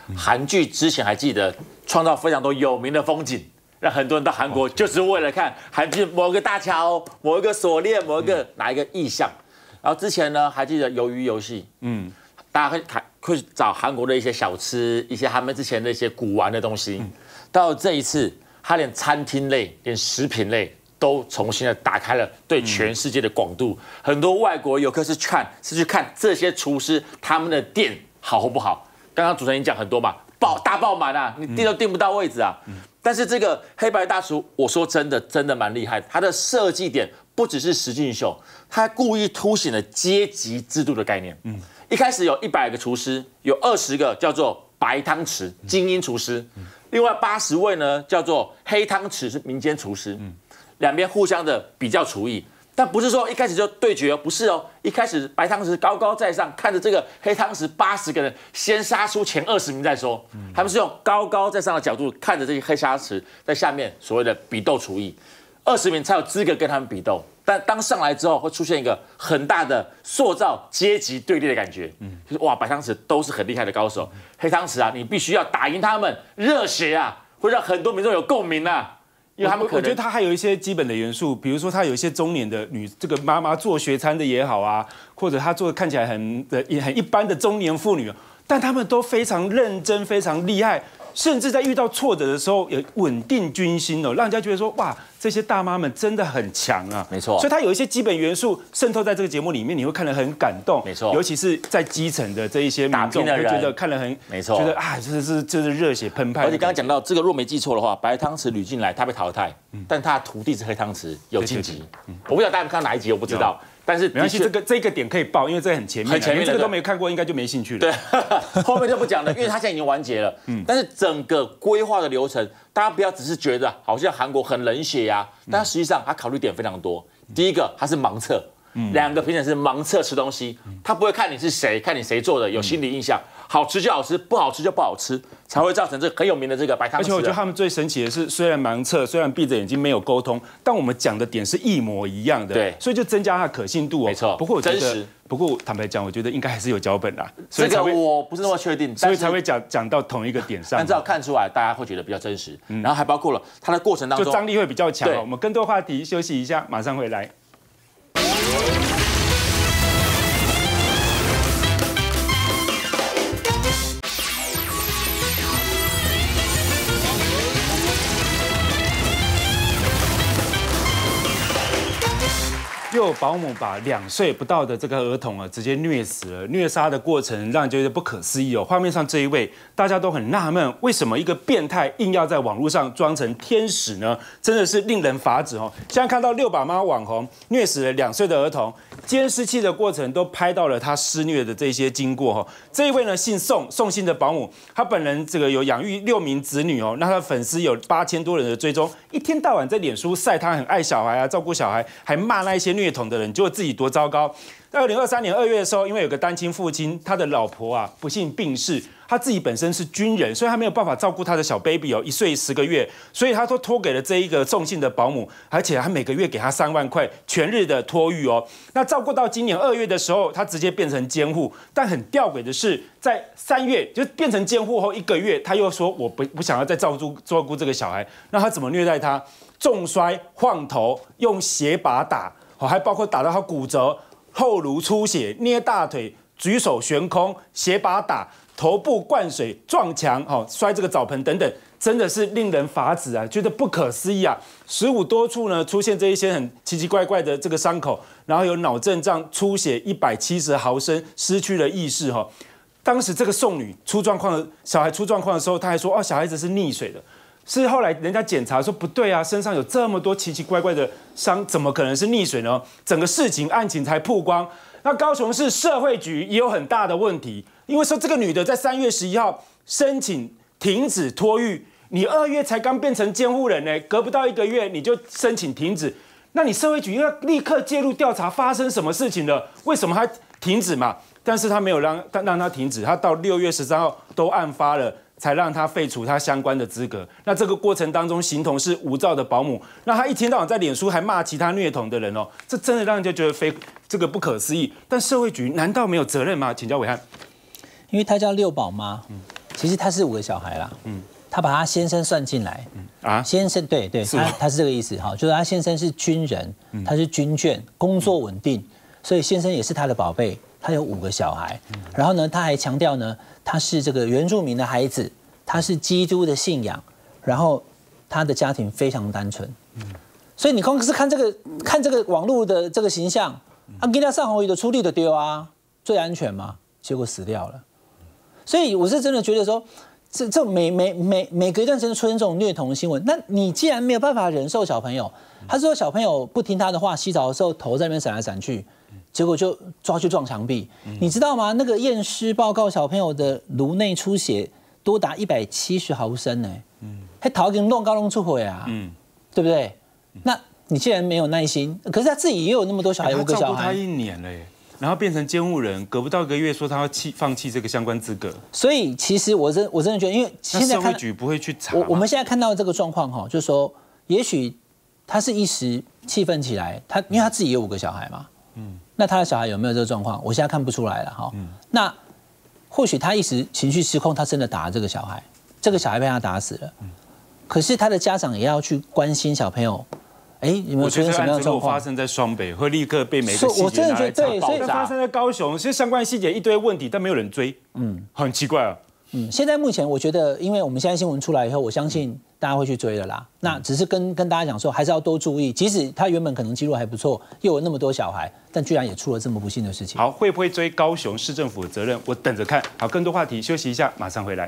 韩剧之前还记得创造非常多有名的风景，让很多人到韩国就是为了看韩剧某个大桥、某一个锁链、某一个哪一个意象。然后之前呢，还记得鱿鱼游戏，大家会找韩国的一些小吃，一些他们之前的一些古玩的东西。到这一次，他连餐厅类、连食品类都重新的打开了对全世界的广度。很多外国游客是去看这些厨师他们的店好或不好。刚刚主持人讲很多嘛，大爆满啊，你订都订不到位置啊。但是这个黑白大厨，我说真的蛮厉害的，他的设计点不只是实境秀，他故意凸显了阶级制度的概念。一开始有100个厨师，有20个叫做白汤匙精英厨师，另外80位呢叫做黑汤匙是民间厨师，两边互相的比较厨艺。但不是说一开始就对决哦，不是哦，一开始白汤匙高高在上，看着这个黑汤匙80个人，先杀出前20名再说。他们是用高高在上的角度看着这些黑汤匙在下面所谓的比斗厨艺，20名才有资格跟他们比斗。但当上来之后，会出现一个很大的塑造阶级对立的感觉，就是哇，白汤匙都是很厉害的高手，黑汤匙啊，你必须要打赢他们，热血啊，会让很多民众有共鸣啊。因为他们我觉得他还有一些基本的元素，比如说他有一些中年的这个妈妈做学餐的也好啊，或者他做的看起来很一般的中年妇女，但他们都非常认真，非常厉害，甚至在遇到挫折的时候也稳定军心哦，让人家觉得说哇，这些大妈们真的很强啊。 没错， 所以他有一些基本元素渗透在这个节目里面，你会看得很感动。 没错， 尤其是在基层的这一些民众，会觉得看得很没错， 觉得啊，这是热血澎湃。 而且刚刚讲到这个，若没记错的话，白汤匙吕进来他被淘汰，但他的徒弟是黑汤匙有晋级。我不知道大家看哪一集，我不知道。但是没关系，这个点可以报，因为这很前面，这个都没看过，应该就没兴趣了。 对，后面就不讲了，因为他现在已经完结了。但是整个规划的流程，大家不要只是觉得好像韩国很冷血呀，但实际上他考虑点非常多。第一个，他是盲测，2个评审是盲测吃东西，他不会看你是谁，看你谁做的，有心理印象，好吃就好吃，不好吃就不好吃，才会造成这个很有名的这个白汤匙。 而且我觉得他们最神奇的是，虽然盲测，虽然闭着眼睛没有沟通，但我们讲的点是一模一样的， 对， 所以就增加它的可信度哦。 没错， 不过我觉得真实。 不过坦白讲，我觉得应该还是有脚本啦， 这个我不是那么确定， 所以才会讲到同一个点上。 但至少看出来，大家会觉得比较真实。然后还包括了它的过程当中， 就张力会比较强哦。我们更多话题休息一下，马上回来。就有保姆把2岁不到的这个儿童啊，直接虐死了，虐杀的过程让人觉得不可思议哦。画面上这一位，大家都很纳闷，为什么一个变态硬要在网络上装成天使呢？真的是令人发指哦。现在看到6把妈网红虐死了2岁的儿童，监视器的过程都拍到了他施虐的这些经过哦。这一位呢，姓宋姓的保姆，他本人这个有养育6名子女哦，那他的粉丝有8000多人的追踪，一天到晚在脸书晒他很爱小孩啊，照顾小孩，还骂那一些虐童的人，结果自己多糟糕。2023年2月的时候，因为有个单亲父亲，他的老婆啊不幸病逝，他自己本身是军人，所以他没有办法照顾他的小 baby 哦，1岁10个月，所以他都托给了这一个宋姓的保姆，而且他每个月给他3万块全日的托育哦。那照顾到今年2月的时候，他直接变成监护，但很吊诡的是，在3月就变成监护后1个月，他又说我不想要再照顾这个小孩，那他怎么虐待他？重摔、晃头、用鞋把打，还包括打到他骨折、后颅出血、捏大腿、举手悬空、斜把打、头部灌水、撞墙、摔这个澡盆等等，真的是令人发指啊！觉得不可思议啊！15多处呢出现这一些很奇奇怪怪的这个伤口，然后有脑震荡、出血170毫升，失去了意识哈。当时这个宋女小孩出状况的时候，她还说小孩子是溺水的。是后来人家检查说不对啊，身上有这么多奇奇怪怪的伤，怎么可能是溺水呢？整个案情才曝光。那高雄市社会局也有很大的问题，因为说这个女的在3月11号申请停止托育，你2月才刚变成监护人呢，隔不到1个月你就申请停止，那你社会局要立刻介入调查发生什么事情了？为什么还停止嘛？但是他没有让他停止，他到6月13号都案发了。才让他废除他相关的资格。那这个过程当中，形同是无照的保姆。那他一天到晚在脸书还骂其他虐童的人哦，这真的让人家觉得这个不可思议。但社会局难道没有责任吗？请教暐瀚。 因为他叫6宝妈， 其实他是5个小孩啦，他把他先生算进来，先生对，他是这个意思哈，就是他先生是军人，他是军眷，工作稳定，所以先生也是他的宝贝，他有5个小孩，然后呢，他还强调呢，他是这个原住民的孩子，他是基督的信仰，然后他的家庭非常单纯，所以你光是看这个网络的这个形象，给他上红雨的出力的丢啊，最安全嘛，结果死掉了，所以我是真的觉得说。这每隔一段时间出现这种虐童的新闻，那你既然没有办法忍受小朋友，他说小朋友不听他的话，洗澡的时候头在那边闪来闪去，结果就抓去撞墙壁，你知道吗？那个验尸报告小朋友的颅内出血多达170毫升呢，还头给弄高弄出血啊，对不对？那你既然没有耐心，可是他自己也有那么多小孩，5个小孩， 他照顾他1年了耶。然后变成监护人，隔不到1个月说他要放弃这个相关资格， 所以其实我真的觉得，因为现在社会局不会去查。 我们现在看到这个状况哈，就是说，也许他是一时气愤起来，因为他自己有5个小孩嘛，那他的小孩有没有这个状况？我现在看不出来了哈。那或许他一时情绪失控，他真的打了这个小孩，这个小孩被他打死了。可是他的家长也要去关心小朋友。有没有出现什么样的状况？ 发生在双北，会立刻被每个细我真的觉得对， 所以发生在高雄，其实相关细节一堆问题，但没有人追，很奇怪啊。 现在目前我觉得，因为我们现在新闻出来以后，我相信大家会去追了啦。那只是跟大家讲说，还是要多注意，即使他原本可能记录还不错，又有那么多小孩，但居然也出了这么不幸的事情。 好，会不会追高雄市政府的责任？我等着看。好，更多话题休息一下，马上回来。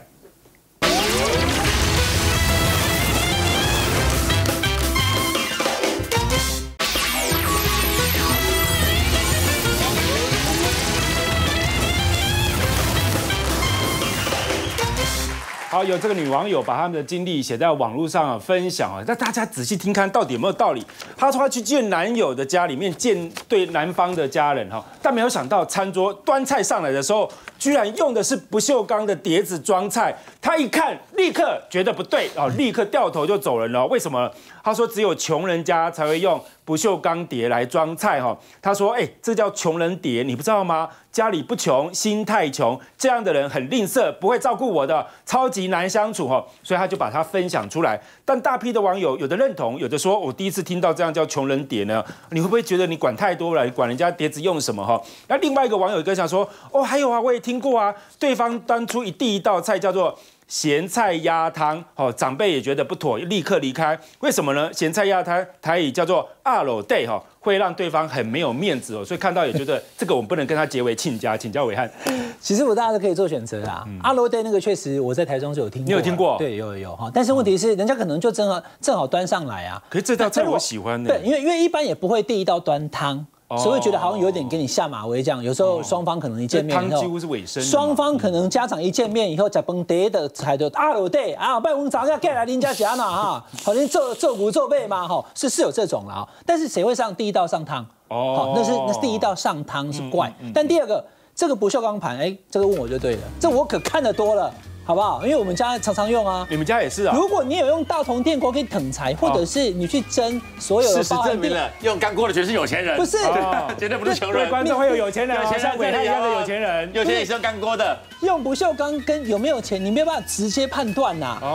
好，有这个女网友把他们的经历写在网络上分享啊，那大家仔细听看，到底有没有道理？她说她去见男友的家里面见对男方的家人哈，但没有想到餐桌端菜上来的时候，居然用的是不锈钢的碟子装菜。她一看，立刻觉得不对哦，立刻掉头就走人了。为什么？她说只有穷人家才会用不锈钢碟来装菜哈。她说，这叫穷人碟，你不知道吗？家里不穷，心太穷，这样的人很吝啬，不会照顾我的，超级难相处哈。所以他就把它分享出来。但大批的网友有的认同，有的说我第一次听到这样叫穷人碟呢，你会不会觉得你管太多了？你管人家碟子用什么哈？那另外一个网友跟想说，还有啊，我也听过啊，对方端出第一道菜叫做咸菜鸭汤，长辈也觉得不妥，立刻离开。为什么呢？咸菜鸭汤台语叫做阿罗day会让对方很没有面子所以看到也觉得这个我们不能跟他结为亲家，请教暐瀚。 其实大家都可以做选择啦。阿罗day那个确实我在台中就有听过， 你有听过？ 对，有哈。但是问题是，人家可能就正好端上来啊。 可是这道菜我喜欢呢。 对，因为一般也不会第一道端汤。所以会觉得好像有点给你下马威这样，有时候双方可能一见面以后， 汤几乎是尾声。 双方可能家长一见面以后，才崩碟的才就阿罗day啊，拜文早要盖来邻家家嘛哈，好像做骨做背嘛哈，是有这种啦。但是谁会上第一道上汤？那是第一道上汤是怪，但第二个这个不锈钢盘，这个问我就对了，这我可看得多了。好不好？因为我们家常常用啊。 你们家也是啊？ 如果你有用大同电锅可以腾柴，或者是你去蒸所有的， 事实证明了，用干锅的全是有钱人。 不是， 绝对不是穷人。 观众会有有钱人，像暐瀚一样的有钱人。 有钱人也是用干锅的。 用不锈钢跟有没有钱，你没有办法直接判断呐。